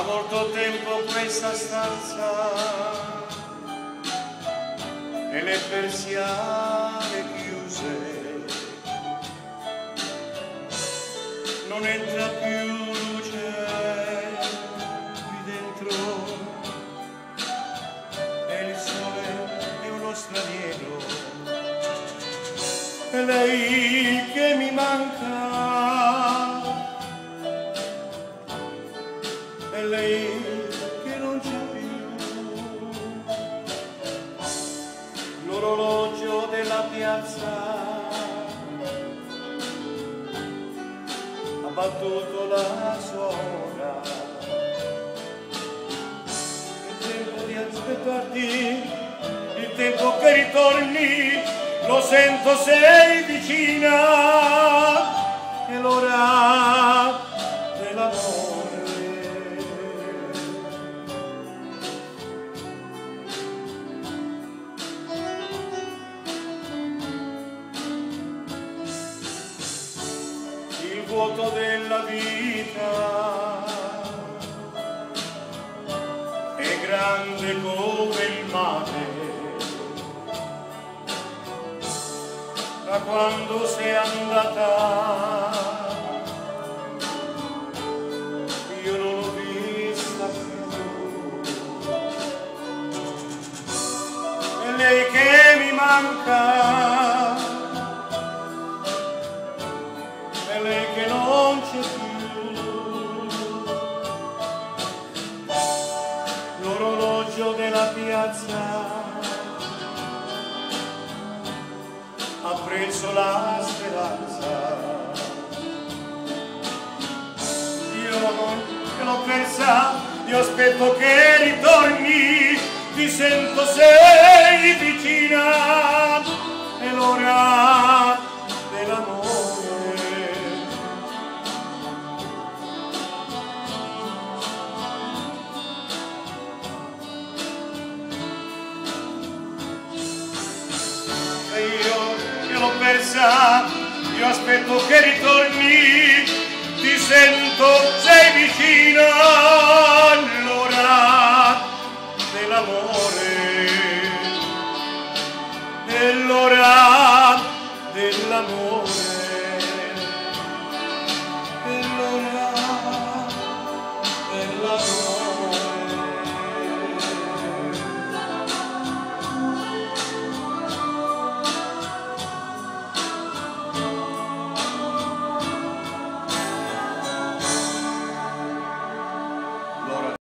molto tempo questa stanza e le persiane chiuse, non entra più luce qui dentro e il sole è uno straniero e lei che mi manca, e lei che non c'è più. L'orologio della piazza ha battuto la sua ora, il tempo di aspettarti, il tempo che ritorni, lo sento, sei vicina, è l'ora dell'amore. Il vuoto della vita è grande come il mare, da quando sei andata io non l'ho vista più, e lei che mi manca, e lei che non c'è più. L'orologio della piazza ha preso la speranza, io l'ho persa, io aspetto che ritorni, ti sento, sei vicina, è l'ora dell'amore. E io l'ho persa, io aspetto che ritorni, ti sento, sei vicina, all'ora dell'amore, è l'ora